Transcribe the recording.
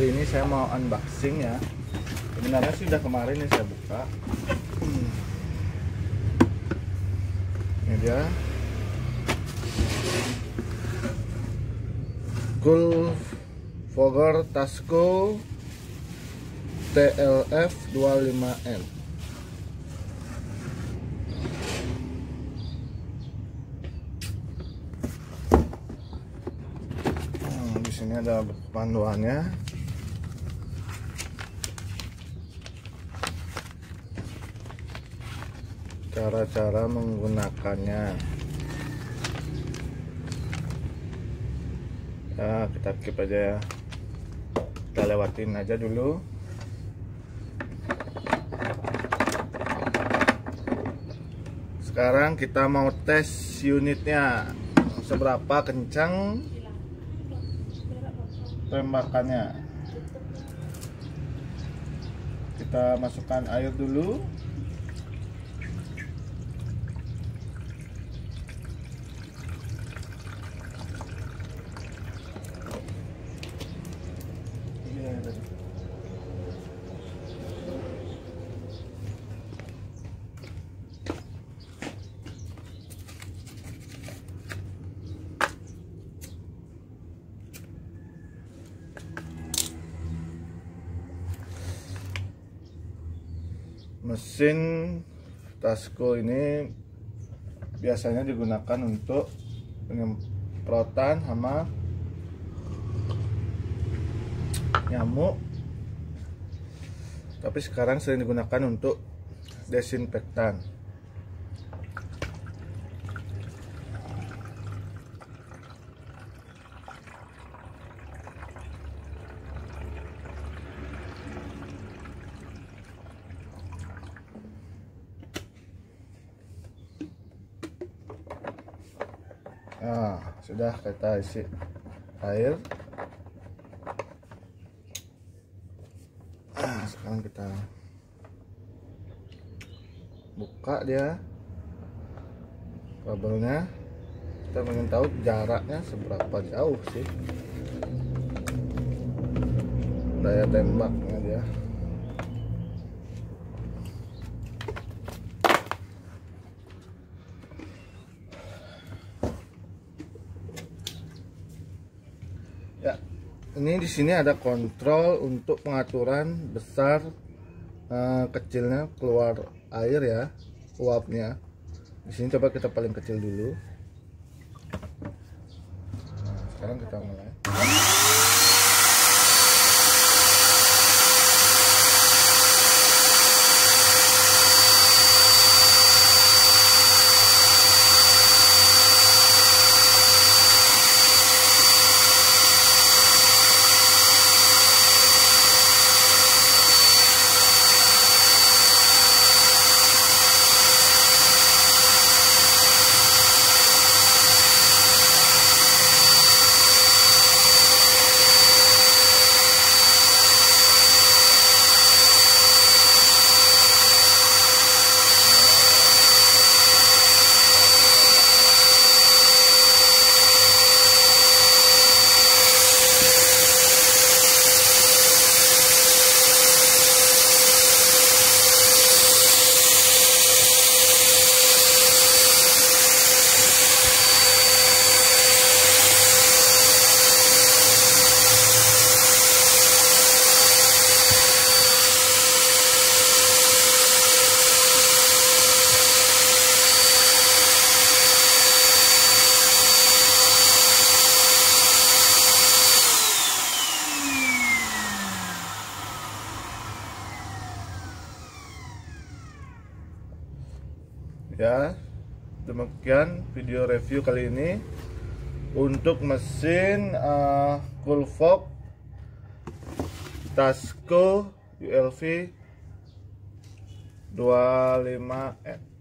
kali ini saya mau unboxing ya. Sebenarnya sih udah kemarin nih saya buka. Ini dia Coolvogger Tasco TLF 25N. Di sini ada panduannya. Cara-cara menggunakannya. Ya, kita skip aja ya. Kita lewatin aja dulu. Sekarang kita mau tes unitnya, seberapa kencang tembakannya. Kita masukkan air dulu. Mesin Tasco ini biasanya digunakan untuk penyemprotan sama nyamuk, tapi sekarang sering digunakan untuk desinfektan. Nah, sudah kita isi air. Sekarang kita buka dia kabelnya. Kita ingin tahu jaraknya seberapa jauh sih daya tembaknya dia. Ya, ini di sini ada kontrol untuk pengaturan besar kecilnya keluar air ya, uapnya. Di sini coba kita paling kecil dulu. Nah, sekarang kita mulai. Ya, demikian video review kali ini untuk mesin Coolvogger Tasco ULV 25N.